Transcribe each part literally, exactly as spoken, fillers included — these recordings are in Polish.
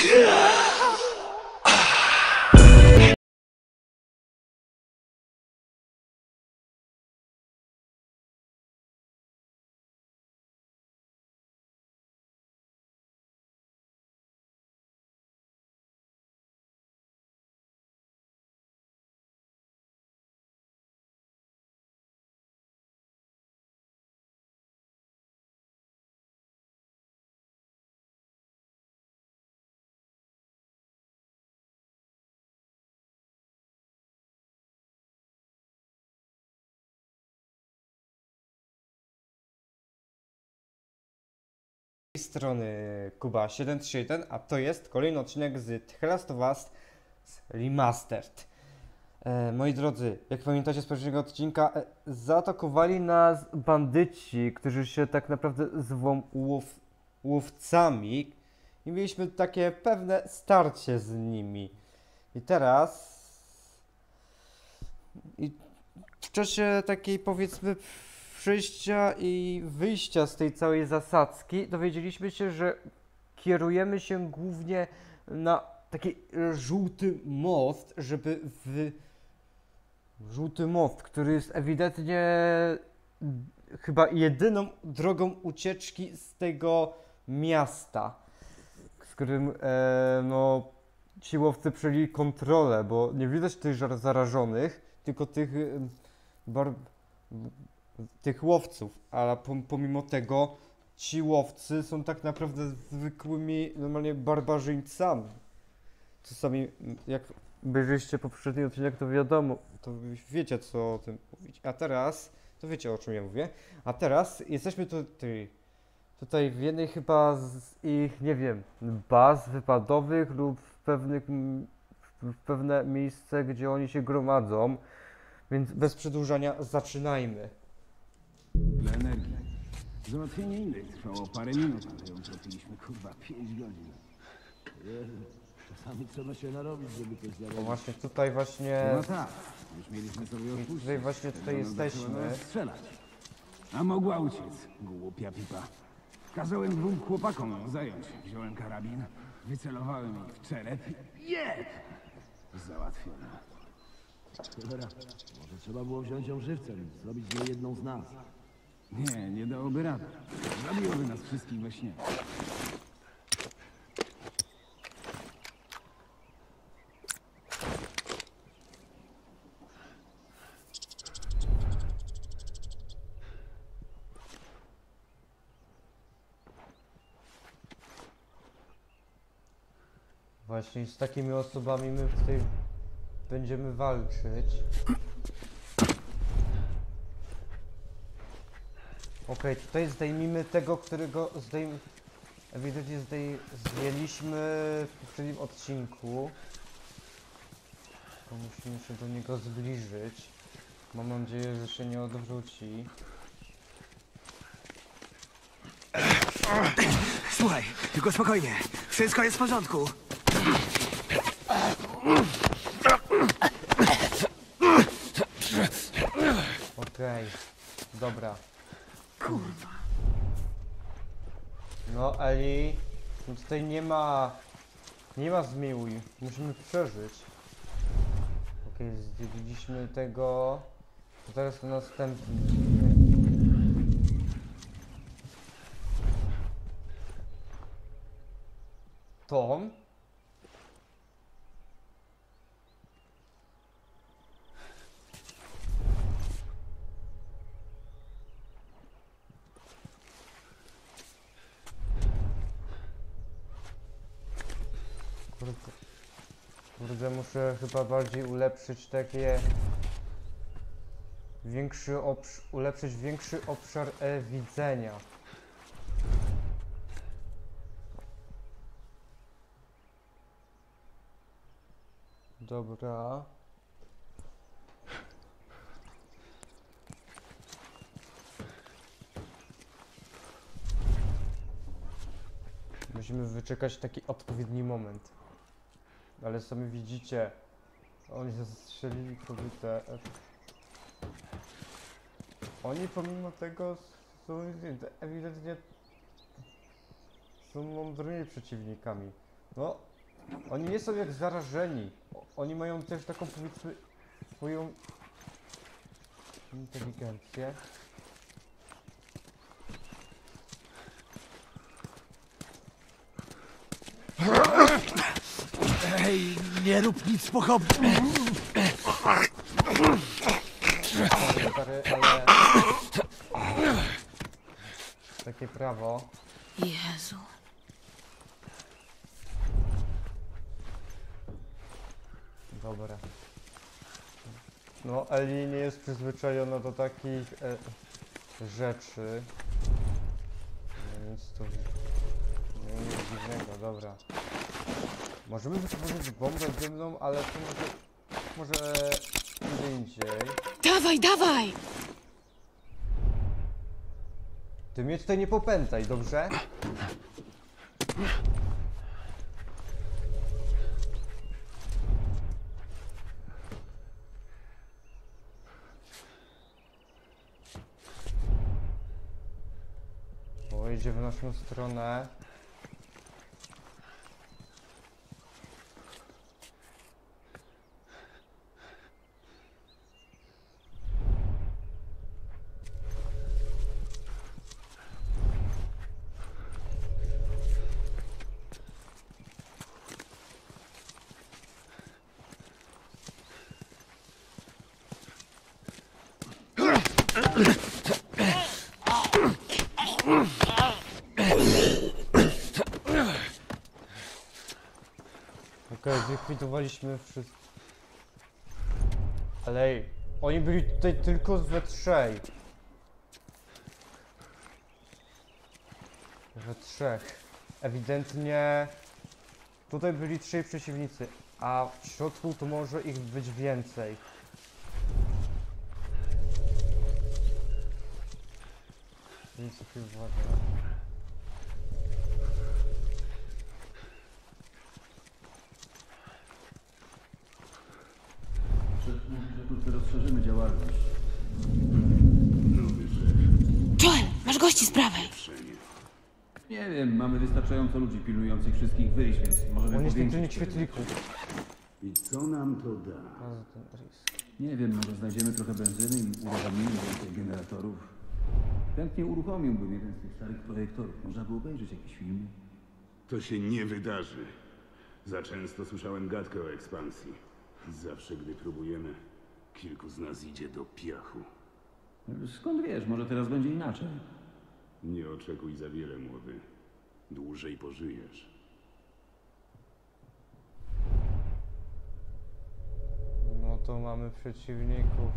Z tej strony Kuba siedem trzy jeden, a to jest kolejny odcinek z The Last of Us Remastered. E, moi drodzy, jak pamiętacie z poprzedniego odcinka, e, zaatakowali nas bandyci, którzy się tak naprawdę zwą łow, łowcami i mieliśmy takie pewne starcie z nimi. I teraz i w czasie takiej, powiedzmy, przyjścia i wyjścia z tej całej zasadzki dowiedzieliśmy się, że kierujemy się głównie na taki żółty most, żeby w... Żółty most, który jest ewidentnie chyba jedyną drogą ucieczki z tego miasta, z którym e, no ci łowcy przejęli kontrolę, bo nie widać tych żar- zarażonych, tylko tych e, bar- tych łowców, ale pom- pomimo tego ci łowcy są tak naprawdę zwykłymi, normalnie barbarzyńcami. Czasami, jak obejrzyliście poprzedni odcinek, to wiadomo, to wiecie, co o tym mówić. A teraz, to wiecie, o czym ja mówię. A teraz jesteśmy tutaj, tutaj w jednej chyba z ich, nie wiem, baz wypadowych lub w pewnych, w pewne miejsce, gdzie oni się gromadzą. Więc bez przedłużania zaczynajmy. Dla energii. Załatwienie innej trwało parę minut, ale ją tropiliśmy kurwa pięć godzin. Jezu, czasami trzeba się narobić, żeby coś O zarobić. właśnie tutaj właśnie, No tak, już mieliśmy sobie i odpuścić. tutaj właśnie tutaj Ona zaczęła jesteśmy. nas strzelać. A mogła uciec, głupia pipa. Kazałem dwóm chłopakom ją zająć. Wziąłem karabin, wycelowałem ich w czerep i jeb! Załatwiona. Cholera, może trzeba było wziąć ją żywcem, zrobić z niej jedną z nas. Nie, nie dałoby rady. Zabiłoby nas wszystkich we śnie. Właśnie z takimi osobami my tutaj będziemy walczyć. Okej, tutaj zdejmijmy tego, którego zdejm... ewidentnie zdej... zdjęliśmy w poprzednim odcinku. Tylko musimy się do niego zbliżyć. Mam nadzieję, że się nie odwróci. Słuchaj, tylko spokojnie. Wszystko jest w porządku. Okej, dobra. Kurwa. No Eli, no tutaj nie ma... Nie ma zmiłuj. Musimy przeżyć. Okej, zdjęliśmy tego. To teraz to następny. Tom? Kurde, kurde, muszę chyba bardziej ulepszyć takie... Większy obsz... ulepszyć większy obszar e widzenia. Dobra. Musimy wyczekać taki odpowiedni moment. Ale sami widzicie, oni zastrzelili kobietę. Oni pomimo tego są ewidentnie są mądrymi przeciwnikami. No, Oni nie są jak zarażeni. O- Oni mają też taką, powiedzmy, swoją inteligencję. Ej, nie rób nic pochopnie. Sorry, stary, ale... Takie prawo. Jezu. Dobra. No, Eli nie jest przyzwyczajona do takich e, rzeczy. No, Więc to nie nic dziwnego, dobra. Możemy wytworzyć bombę dymną, ale to może, może kiedy indziej. Dawaj, dawaj! Ty mnie tutaj nie popętaj, dobrze? O, idzie w naszą stronę. Okej, zlikwidowaliśmy wszystko. Ale ej, oni byli tutaj tylko we trzej. We trzech. Ewidentnie tutaj byli trzej przeciwnicy, a w środku to może ich być więcej. Więc sobie uważam. Wkrótce rozszerzymy działalność. Joel, masz gości z prawej. Nie wiem, mamy wystarczająco ludzi pilnujących wszystkich wyjść, więc możemy On jest powiększyć pilnik te świetlików. I co nam to da? Bardzo ten risk. Nie wiem, może znajdziemy trochę benzyny i uruchomimy więcej generatorów. Chętnie uruchomiłbym jeden z tych starych projektorów. Można by obejrzeć jakieś filmy. To się nie wydarzy. Za często słyszałem gadkę o ekspansji. Zawsze, gdy próbujemy, kilku z nas idzie do piachu. Skąd wiesz, może teraz będzie inaczej. Nie oczekuj za wiele, młody. Dłużej pożyjesz. No to mamy przeciwników.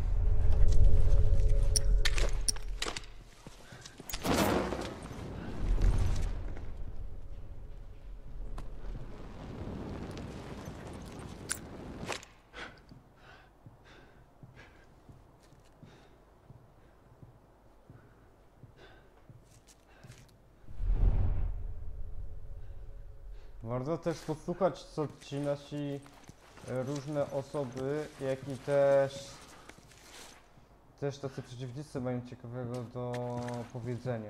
Warto też posłuchać, co ci nasi e, różne osoby, jak i też też tacy przeciwnicy mają ciekawego do powiedzenia.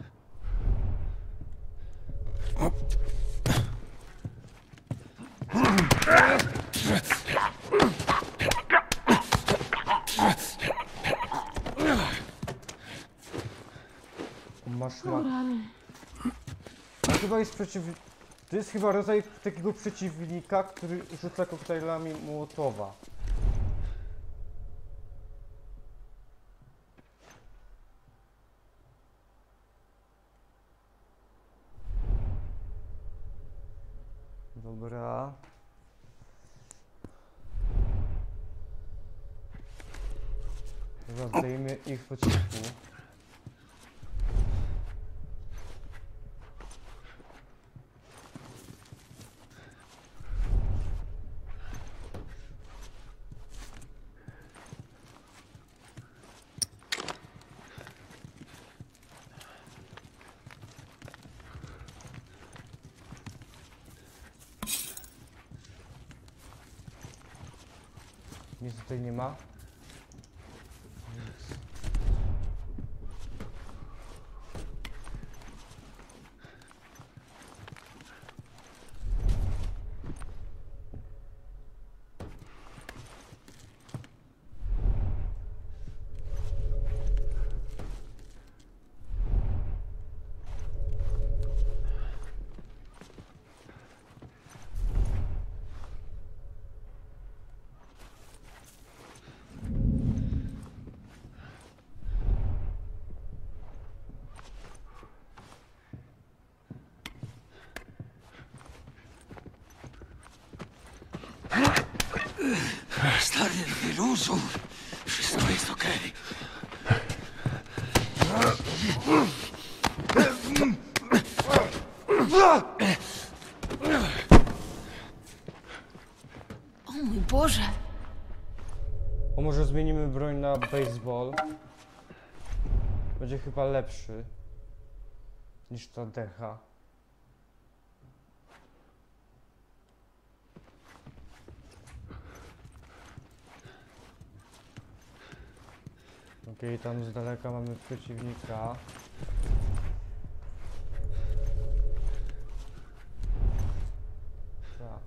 Masz ma... To chyba jest przeciwnik. To jest chyba rodzaj takiego przeciwnika, który rzuca koktajlami Mołotowa. Dobra. Zdejmie ich po cichu. Nic tutaj nie ma. Nic. Stary, wyluzu. Wszystko jest okej. O mój Boże! O, może zmienimy broń na baseball. Będzie chyba lepszy niż ta decha. Okej, tam z daleka mamy przeciwnika. Tak.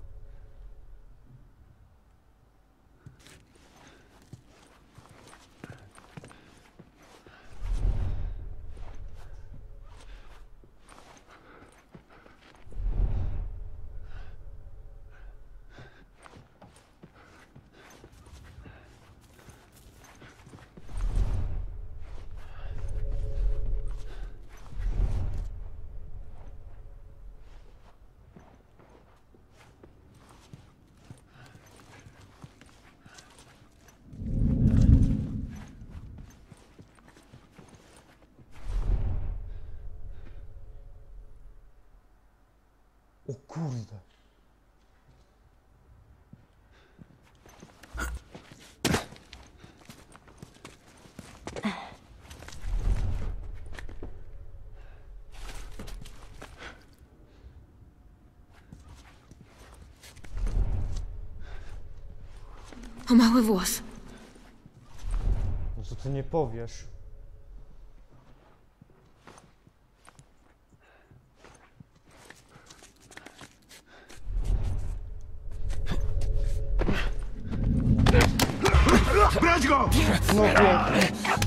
O kurde. O mały włos. No co ty nie powiesz? Brać go! No pięknie.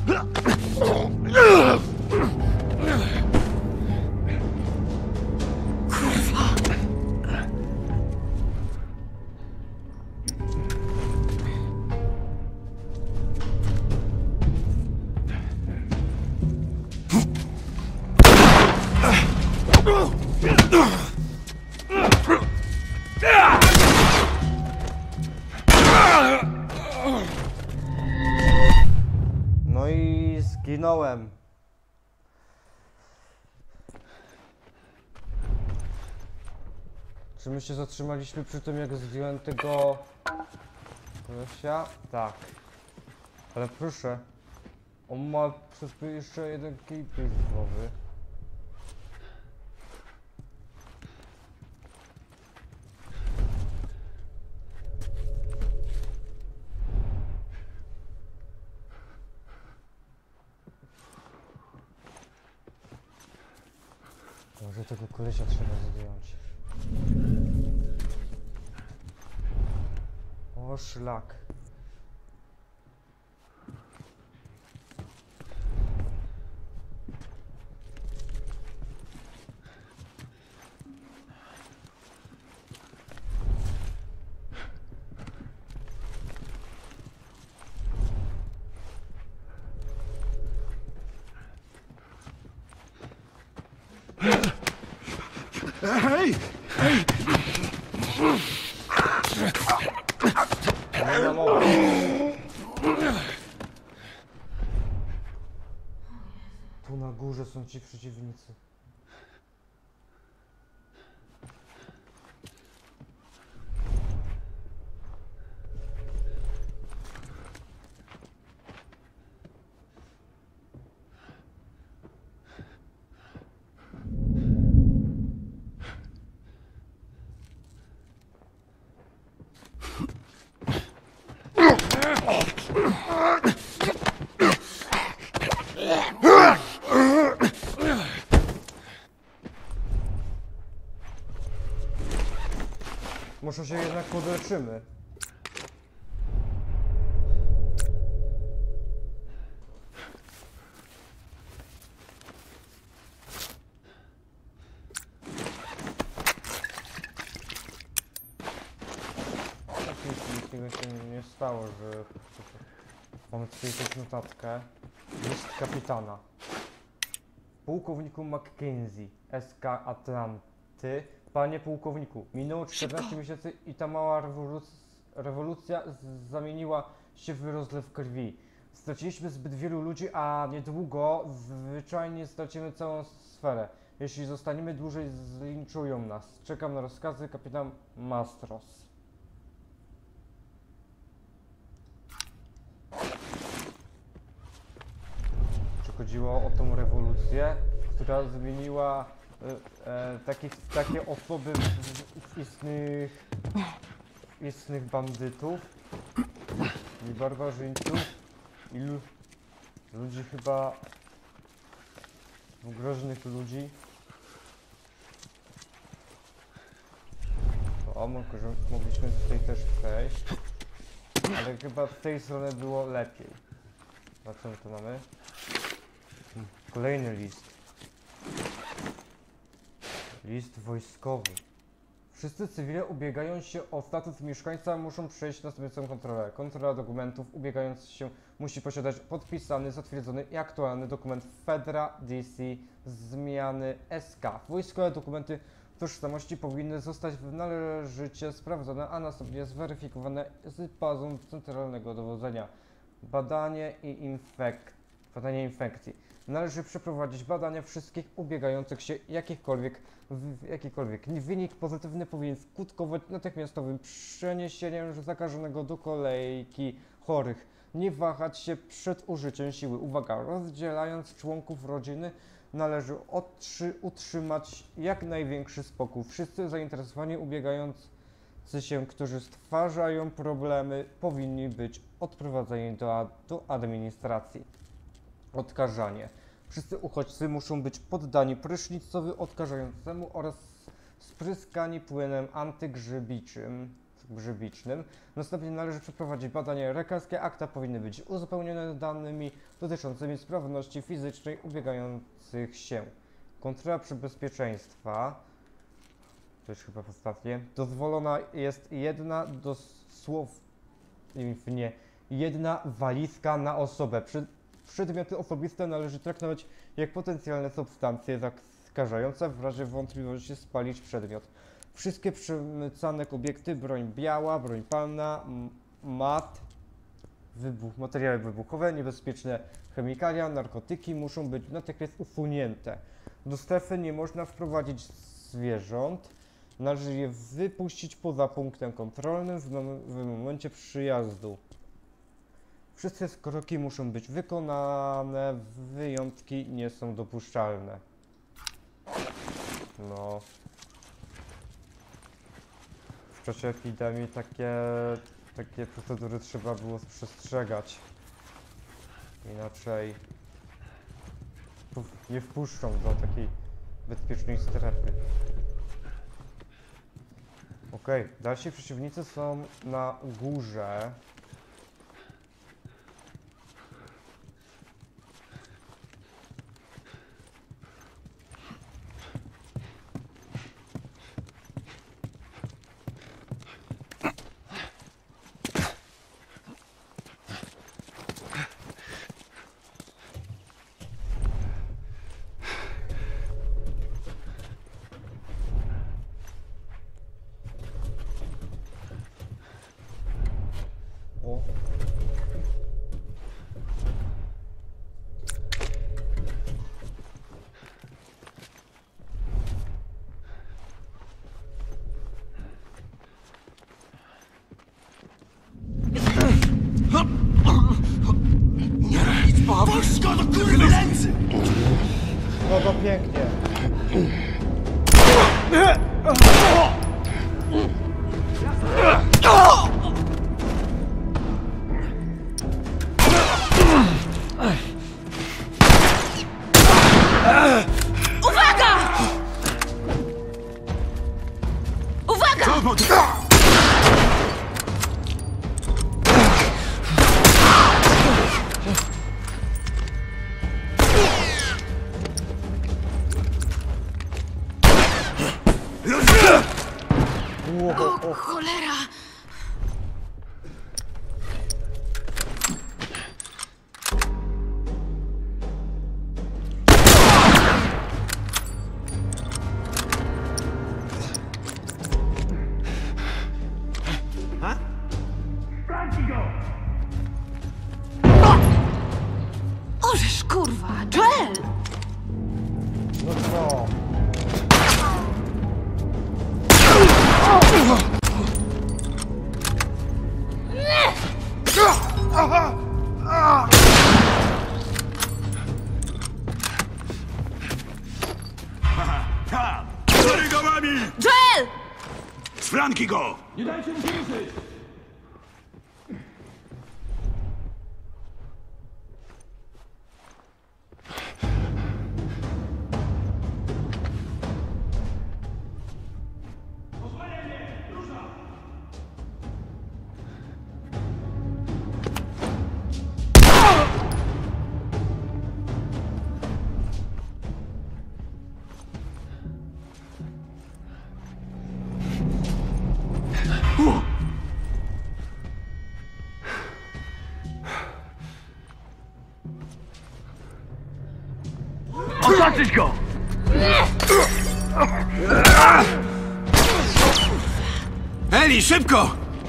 No i zginąłem. Czy my się zatrzymaliśmy przy tym, jak zdjąłem tego kolesia? Tak. Ale proszę, on ma przez chwilę jeszcze jeden kij baseballowy. Może tego kolesia trzeba zdjąć. O szlak. Hej! Nie ma mowy. Tu na górze są ci przeciwnicy. Może się jednak podleczymy. Nic takiego się nie stało, że mamy tutaj też notatkę. List kapitana. Pułkowniku Mackenzie, S K Atlanty. Panie pułkowniku, minęło czternaście miesięcy i ta mała rewoluc rewolucja z- zamieniła się w rozlew krwi. Straciliśmy zbyt wielu ludzi, a niedługo zwyczajnie stracimy całą sferę. Jeśli zostaniemy dłużej, zlinczują nas. Czekam na rozkazy, kapitan Mastros. Czy chodziło o tą rewolucję, która zmieniła e, e, takich, takie osoby w, w istnych, w istnych bandytów i barbarzyńców i lu ludzi chyba groźnych ludzi. O, może mogliśmy tutaj też przejść, ale chyba z tej strony było lepiej. A co my tu mamy? Kolejny list. List wojskowy. Wszyscy cywile ubiegają się o status mieszkańca muszą przejść następującą kontrolę. Kontrola dokumentów ubiegający się musi posiadać podpisany, zatwierdzony i aktualny dokument Fedra D C zmiany S K. Wojskowe dokumenty tożsamości powinny zostać należycie sprawdzone, a następnie zweryfikowane z bazą centralnego dowodzenia. Badanie i infek... badanie infekcji. Należy przeprowadzić badania wszystkich ubiegających się jakichkolwiek, w jakikolwiek. Wynik pozytywny powinien skutkować natychmiastowym przeniesieniem zakażonego do kolejki chorych. Nie wahać się przed użyciem siły. Uwaga, rozdzielając członków rodziny należy utrzymać jak największy spokój. Wszyscy zainteresowani ubiegający się, którzy stwarzają problemy, powinni być odprowadzeni do, do administracji. Odkażanie. Wszyscy uchodźcy muszą być poddani prysznicowi odkażającemu oraz spryskani płynem antygrzybiczym. grzybicznym. Następnie należy przeprowadzić badania lekarskie. Akta powinny być uzupełnione danymi dotyczącymi sprawności fizycznej ubiegających się. Kontrola bezpieczeństwa. To jest chyba ostatnie. Dozwolona jest jedna dosłownie jedna walizka na osobę. Przy, przedmioty osobiste należy traktować jak potencjalne substancje zakażające. W razie wątpliwości spalić przedmiot. Wszystkie przemycane obiekty, broń biała, broń palna, mat, wybuch, materiały wybuchowe, niebezpieczne chemikalia, narkotyki muszą być natychmiast usunięte. Do strefy nie można wprowadzić zwierząt. Należy je wypuścić poza punktem kontrolnym w, mom w momencie przyjazdu. Wszystkie kroki muszą być wykonane, wyjątki nie są dopuszczalne. No. W czasie epidemii takie, takie procedury trzeba było przestrzegać. Inaczej nie wpuszczą do takiej bezpiecznej strefy. Okej, okay. Dalsi przeciwnicy są na górze. O. Nie robić Puść go do kurwy ręce! No to pięknie. Uwaga! Uwaga! O, cholera! szybko! Nie dajcie mu się ruszyć! Osaczyć go! Eli, szybko!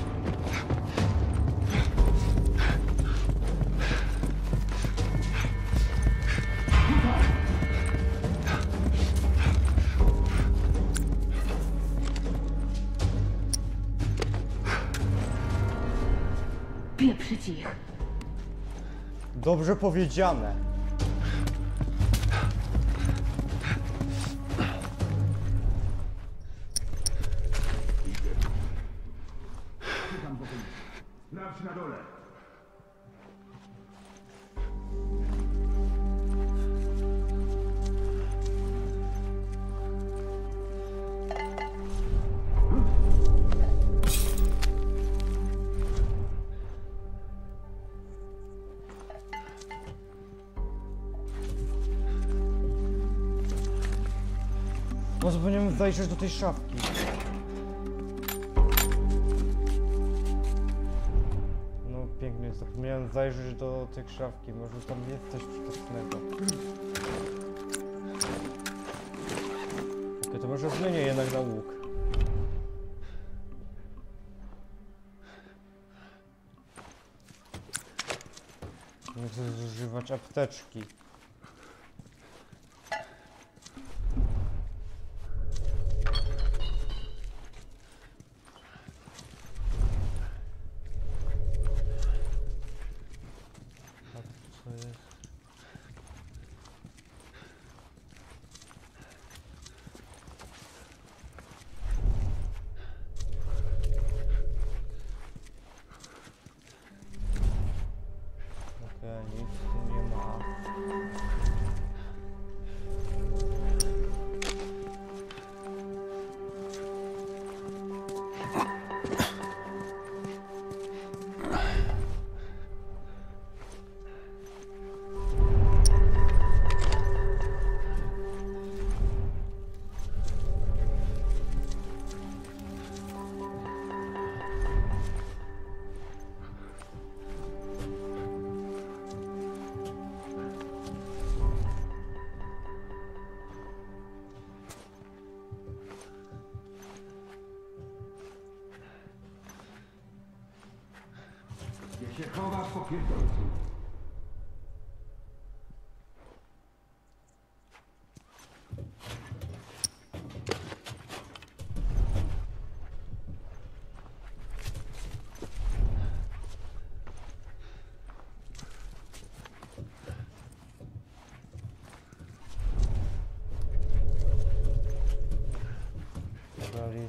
Pieprzyć ich. Dobrze powiedziane. Sprawdź na dole. Może powinienem zajrzeć do tej szafki. No pięknie, zapomniałem zajrzeć do tej szafki. Może tam jest coś przydatnego. Okej, to może zmienię jednak na łuk. Nie chcę zużywać apteczki. Co jest? Okej, nic tu nie ma. Gdzie się chowasz, popierdolcu? Dali.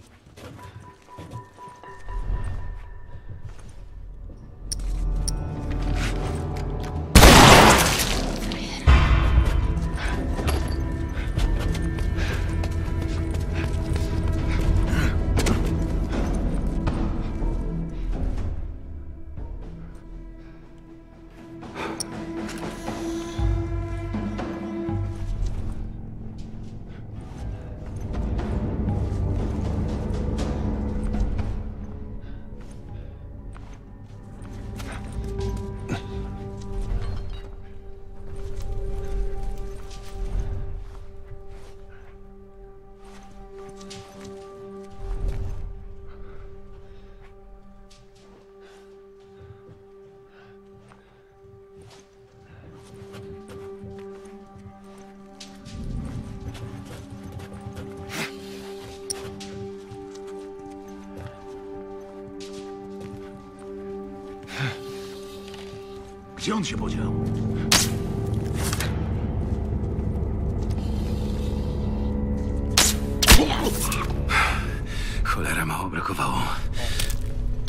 Gdzie on się podział? Cholera, mało brakowało.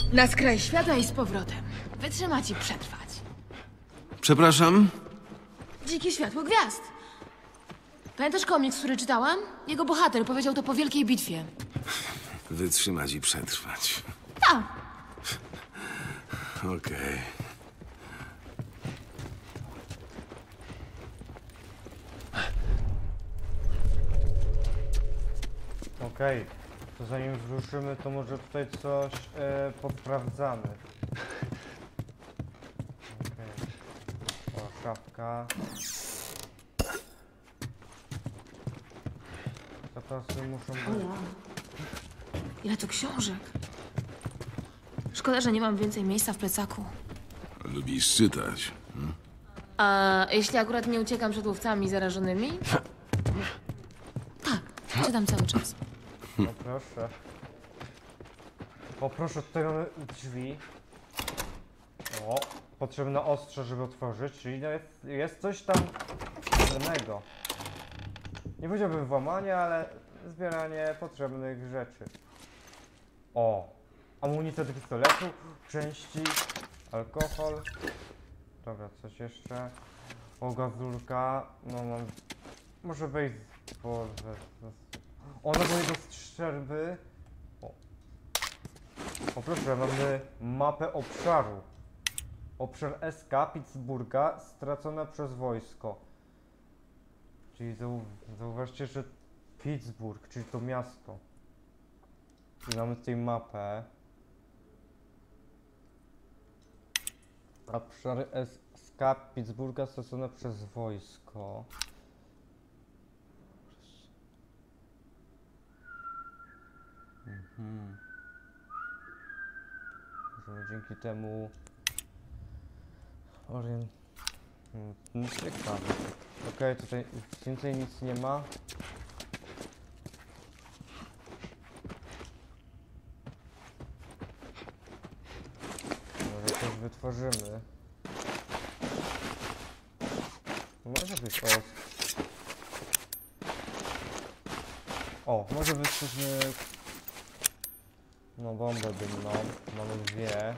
Na skraj świata i z powrotem. Wytrzyma ci przetrwać. Przepraszam? Dzikie światło gwiazd. Pamiętasz komiks, który czytałam? Jego bohater powiedział to po wielkiej bitwie. Wytrzymać i przetrwać. Tak. Okej. Okej, to zanim wruszymy, to może tutaj coś e, poprawdzamy. Okej. O, szafka. Zapasy muszą być. Ile tu książek. Szkoda, że nie mam więcej miejsca w plecaku. Lubisz czytać? A jeśli akurat nie uciekam przed łowcami zarażonymi? Tak, czytam cały czas. O proszę. O proszę, tutaj mamy drzwi. O, potrzebne ostrze, żeby otworzyć, czyli no jest, jest coś tam innego. Nie powiedziałbym włamanie, ale zbieranie potrzebnych rzeczy. O, amunicja do pistoletu, części, alkohol. Dobra, coś jeszcze. O, gazulka. No mam... Może wejść z... O, na mojego strzelby. O. O proszę, mamy mapę obszaru. Obszar S K Pittsburgha stracona przez wojsko. Czyli zau zauważcie, że Pittsburgh, czyli to miasto. I mamy tutaj mapę. Obszary S K Pittsburgha stracone przez wojsko. Mhm. Możemy dzięki temu orient... Hmm, ciekawe. Okej, okay, tutaj więcej nic nie ma. Może coś wytworzymy. Może być os. O, może wytworzymy... No bombę dymną. Mamy dwie.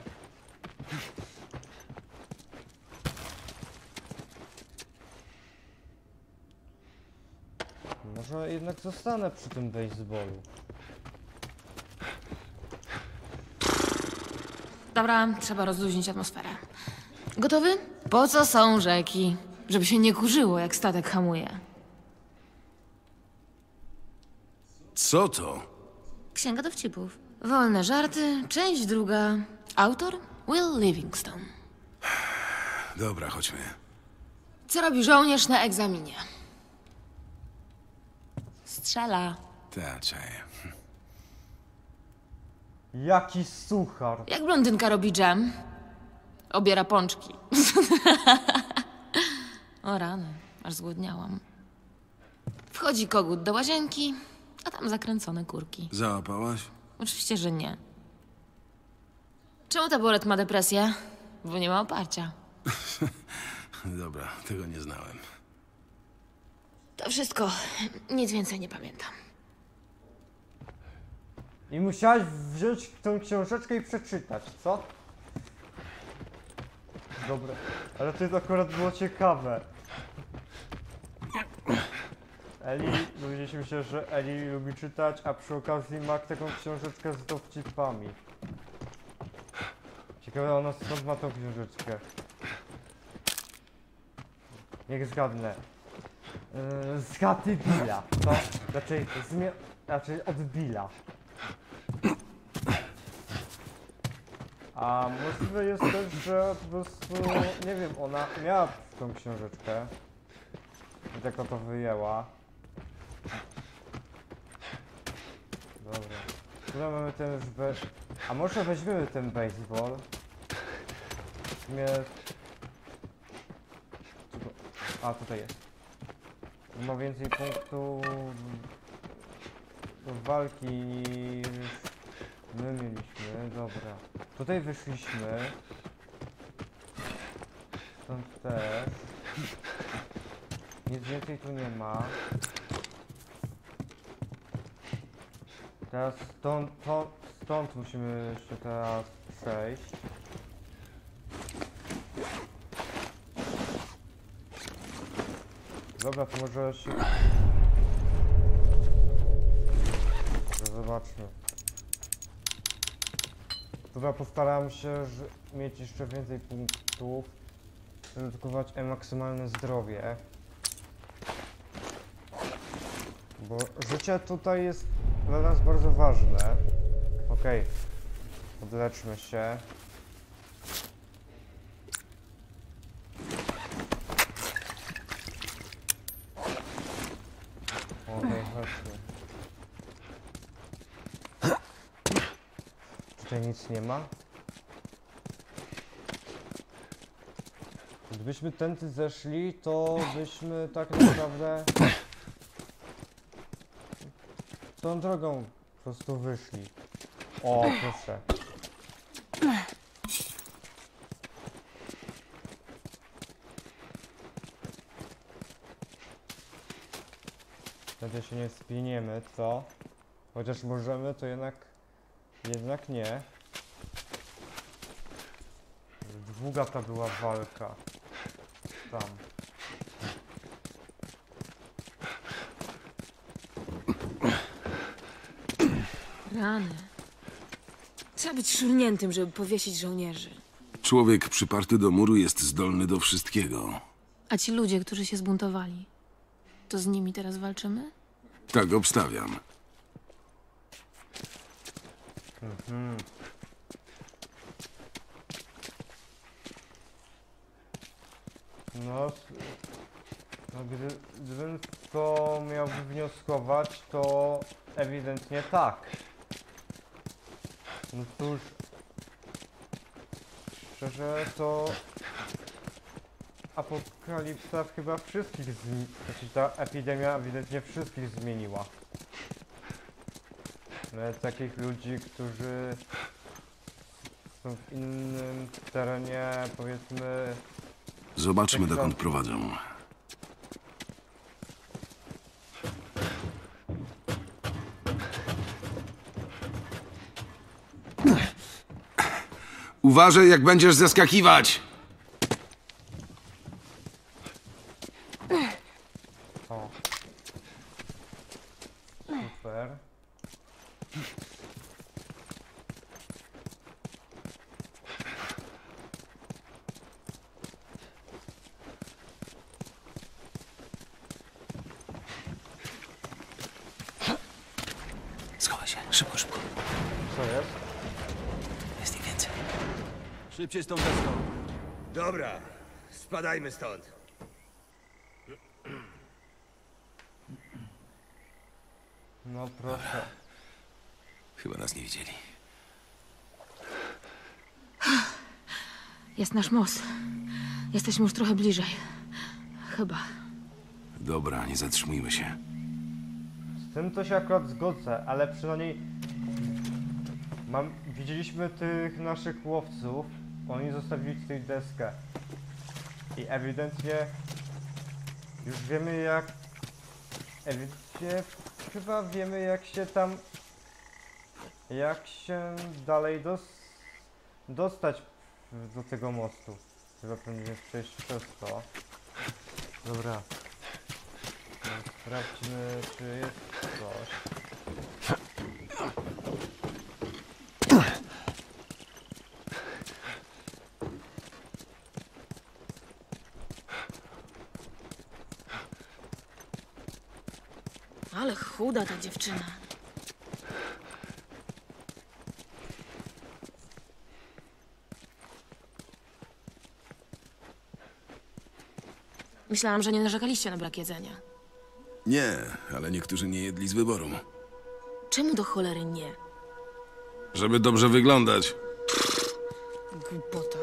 Może jednak zostanę przy tym baseballu. Dobra, trzeba rozluźnić atmosferę. Gotowy? Po co są rzeki? Żeby się nie kurzyło, jak statek hamuje. Co to? Księga dowcipów. Wolne żarty, część druga. Autor? Will Livingstone. Dobra, chodźmy. Co robi żołnierz na egzaminie? Strzela. Ta, czaję. Jaki suchar! Jak blondynka robi dżem? Obiera pączki. O rany, aż zgłodniałam. Wchodzi kogut do łazienki, a tam zakręcone kurki. Załapałaś? Oczywiście, że nie. Czemu taboret ma depresję? Bo nie ma oparcia. Dobra, tego nie znałem. To wszystko. Nic więcej nie pamiętam. I musiałeś wziąć tą książeczkę i przeczytać, co? Dobra, ale to akurat było ciekawe. Eli, dowiedzieliśmy się, że Eli lubi czytać, a przy okazji ma taką książeczkę z dowcipami. Ciekawe, ona skąd ma tą książeczkę. Niech zgadnę. Yy, z chaty Billa, co? Raczej, zmie... raczej od Billa. A możliwe jest też, że po prostu, nie wiem, ona miała tą książeczkę i tak to wyjęła. Dobra. Tutaj mamy ten już be... A może weźmiemy ten baseball? W sumie... A, tutaj jest. Ma więcej punktów do walki niż my mieliśmy. Dobra. Tutaj wyszliśmy. Stąd też. Nic więcej tu nie ma. Teraz stąd, to, stąd musimy jeszcze teraz przejść. Dobra, to może się... Zobaczmy. Dobra, postaram się że mieć jeszcze więcej punktów. Redukować e maksymalne zdrowie. Bo życie tutaj jest dla nas bardzo ważne. Okej. Okay. Odleczmy się. Okej, okay, chodźmy. Tutaj nic nie ma. Gdybyśmy tędy zeszli, to byśmy tak naprawdę tą drogą po prostu wyszli. O, proszę. Wtedy się nie spiniemy, co? Chociaż możemy, to jednak... Jednak nie. Długa ta była walka. Tam. Rany. Trzeba być szurniętym, żeby powiesić żołnierzy. Człowiek przyparty do muru jest zdolny do wszystkiego. A ci ludzie, którzy się zbuntowali, to z nimi teraz walczymy? Tak obstawiam. Mhm. No, no gdy, gdybym to miał wywnioskować, to ewidentnie tak. No cóż, szczerze to apokalipsa chyba wszystkich zmi... Znaczy ta epidemia ewidentnie wszystkich zmieniła. Nawet takich ludzi, którzy są w innym terenie, powiedzmy... Zobaczmy, dokąd prowadzą. Uważaj, jak będziesz zeskakiwać! O. Super. Schowaj się, szybko, szybko. Co jest? Jest ich więcej. Szybciej z tą deską. Dobra, spadajmy stąd. No proszę. Chyba nas nie widzieli. Jest nasz most. Jesteśmy już trochę bliżej. Chyba. Dobra, nie zatrzymujmy się. Z tym to się akurat zgodzę, ale przynajmniej mam, widzieliśmy tych naszych łowców, oni zostawili tutaj deskę i ewidentnie już wiemy jak, ewidentnie chyba wiemy jak się tam, jak się dalej dos, dostać do tego mostu. Chyba powinien przejść przez to. Dobra. Sprawdźmy, czy jest coś. Ale chuda ta dziewczyna. Myślałam, że nie narzekaliście na brak jedzenia. Nie, ale niektórzy nie jedli z wyboru. Czemu do cholery nie? Żeby dobrze wyglądać. Głupota.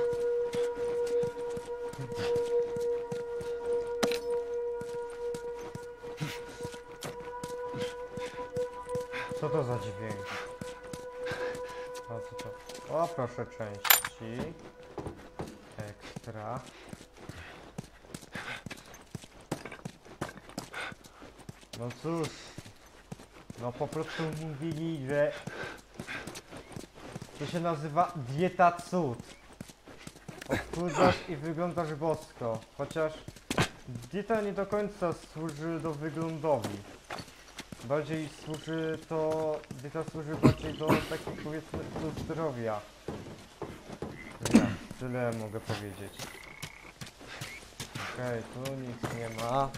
Co to za dźwięk? O, co to? O, proszę części. Ekstra. No cóż. No po prostu mówili, że To się nazywa dieta cud. Odchudzasz i wyglądasz bosko. Chociaż dieta nie do końca służy do wyglądowi. Bardziej służy to... Dieta służy bardziej do takich, powiedzmy, do zdrowia. Ja, tyle mogę powiedzieć. Okej, okay, tu nic nie ma.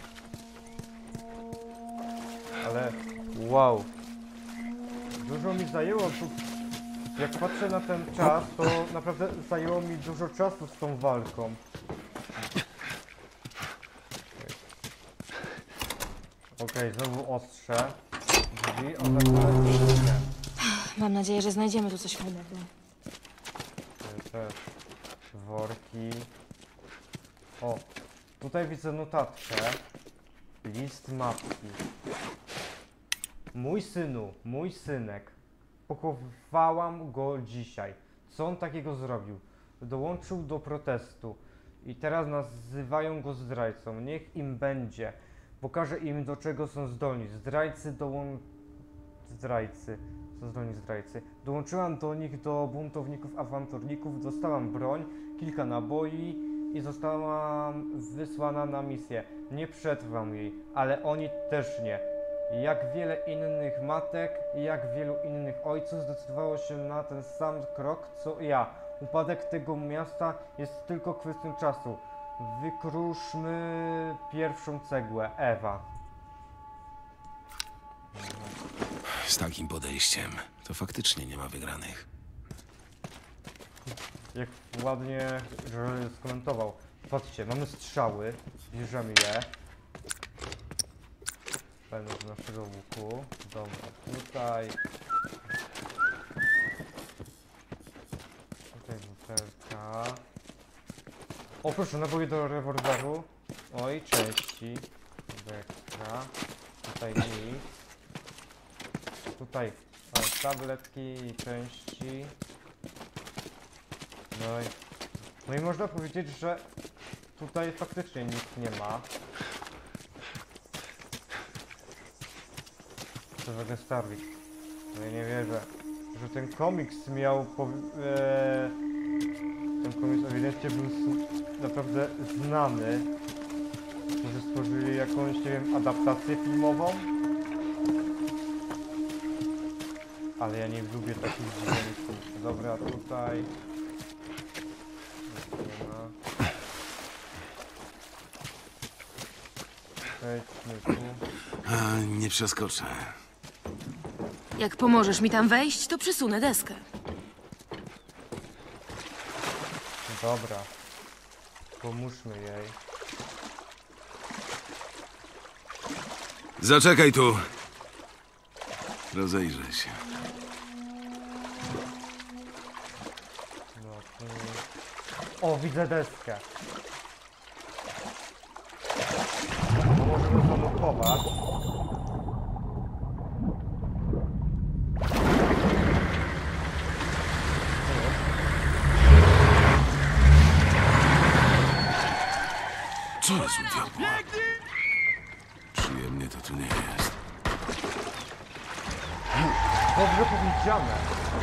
Ale wow. Dużo mi zajęło tu. Jak patrzę na ten czas, to naprawdę zajęło mi dużo czasu z tą walką. Okej, okay, znowu ostrze. Drzwi oznaczone. Mam nadzieję, że znajdziemy tu coś fajnego. Te worki. O, tutaj widzę notatkę. List mapki. Mój synu, mój synek. Pochowałam go dzisiaj. Co on takiego zrobił? Dołączył do protestu. I teraz nazywają go zdrajcą. Niech im będzie. Pokażę im, do czego są zdolni. Zdrajcy dołą... Zdrajcy. Są zdolni zdrajcy. Dołączyłam do nich, do buntowników, awanturników. Dostałam broń, kilka naboi i zostałam wysłana na misję. Nie przetrwam jej, ale oni też nie. Jak wiele innych matek i jak wielu innych ojców zdecydowało się na ten sam krok, co ja. Upadek tego miasta jest tylko kwestią czasu. Wykruszmy pierwszą cegłę. Ewa. Z takim podejściem to faktycznie nie ma wygranych. Jak ładnie, że skomentował. Patrzcie, mamy strzały. Bierzemy je. Będą z naszego łuku. Dobra, tutaj. Tutaj butelka. O proszę, naboje do rewolweru. Oj, części. Ekstra. Tutaj nic. Tutaj o, tabletki i części. No i, no i można powiedzieć, że tutaj faktycznie nic nie ma. To w ogóle Starwik. No ja nie wierzę, że ten komiks miał po, e, ten komiks ewidentnie był naprawdę znany. Może stworzyli jakąś, nie wiem, adaptację filmową? Ale ja nie lubię takich dźwięków. Dobra, tutaj. Nie ma. Przejdźmy tu. A, nie przeskoczę. Jak pomożesz mi tam wejść, to przysunę deskę. Dobra. Pomóżmy jej. Zaczekaj tu. Rozejrzę się. No, tu... O, widzę deskę. To możemy zanukować. Co jest u diabła? Przyjemnie to tu nie jest. Dobrze powiedziane.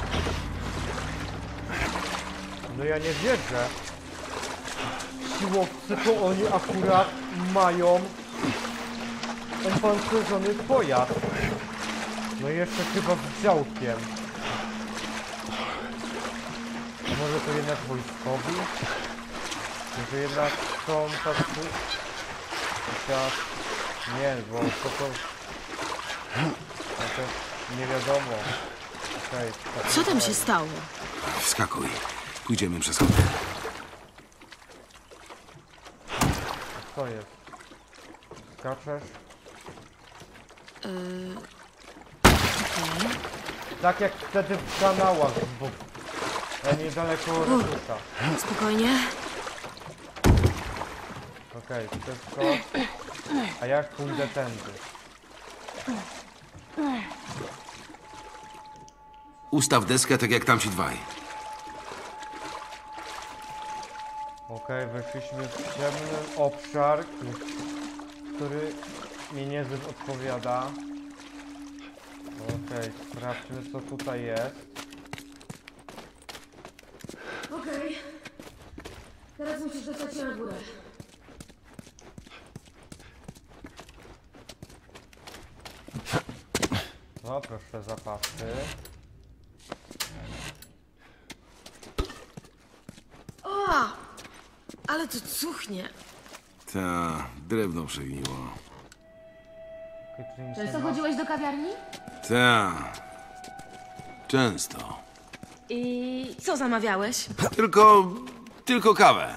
No ja nie wierzę. Siłowcy to oni akurat mają opancerzony pojazd. No i jeszcze chyba z działkiem. A może to jednak wojskowi? Może jednak są tacy... Chociaż... Nie, bo to to... To nie wiadomo. Okej, okay, Co tam się stało? Wskakuj. Pójdziemy przez hotel. Co jest? Skaczesz? Yy... Okay. Tak jak wtedy w kanałach z boku. E, niedaleko ratusza. Spokojnie. Okej, okay, to jest skok. A jak pójdę tędy? Ustaw deskę tak jak tamci dwaj. Okej, okay, weszliśmy w ciemny obszar, który mi niezbyt odpowiada. Okej, okay, sprawdźmy co tutaj jest. teraz musisz dostać się na górę. No proszę, zapasy. O! Ale to cuchnie. Ta, drewno przegniło. Okej, czyli nic nie Często ma. chodziłeś do kawiarni? Ta. Często. I co zamawiałeś? Tylko... tylko kawę.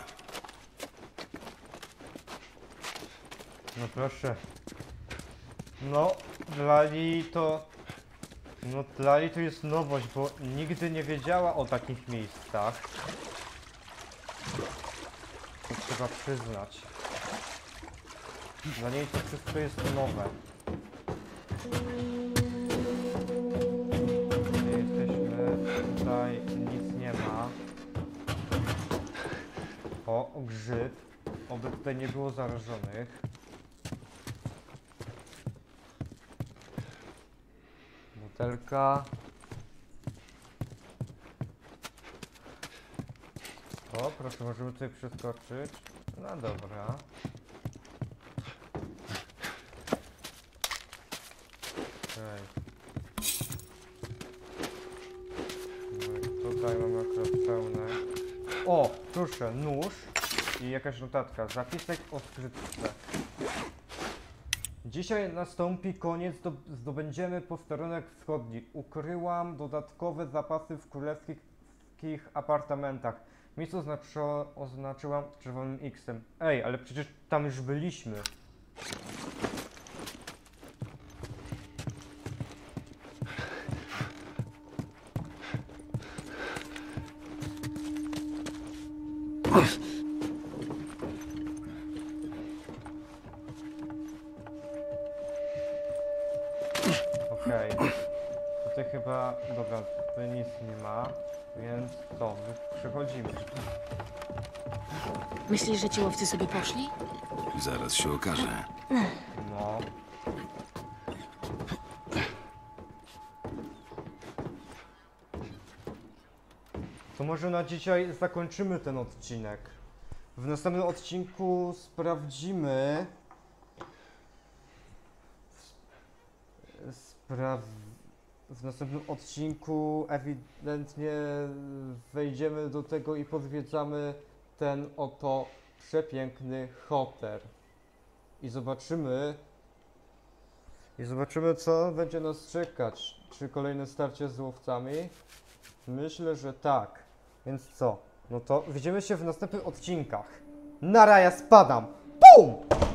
No proszę. No, dla niej to... No dla niej to jest nowość, bo nigdy nie wiedziała o takich miejscach. To trzeba przyznać. Dla niej to wszystko jest nowe. Gdzie jesteśmy? Tutaj nic nie ma. O, grzyb. Oby tutaj nie było zarażonych. Butelka. O, proszę, możemy tutaj przeskoczyć. No dobra. Okej. No i tutaj mamy akurat pełne. O, proszę, nóż i jakaś notatka. Zapisek o skrytce. Dzisiaj nastąpi koniec, do, zdobędziemy posterunek wschodni. Ukryłam dodatkowe zapasy w królewskich apartamentach. Miejsce oznaczo, oznaczyłam czerwonym X-em. Ej, ale przecież tam już byliśmy. Okej. Tutaj chyba... Dobra, tutaj nic nie ma. Więc to, przechodzimy. Myślisz, że ci łowcy sobie poszli? Zaraz się okaże. No. To może na dzisiaj zakończymy ten odcinek. W następnym odcinku sprawdzimy... Spraw... W następnym odcinku ewidentnie wejdziemy do tego i pozwiedzamy ten oto przepiękny hotel. I zobaczymy... I zobaczymy, co będzie nas czekać. Czy kolejne starcie z łowcami? Myślę, że tak. Więc co? No to widzimy się w następnych odcinkach. Nara, ja spadam! BUM!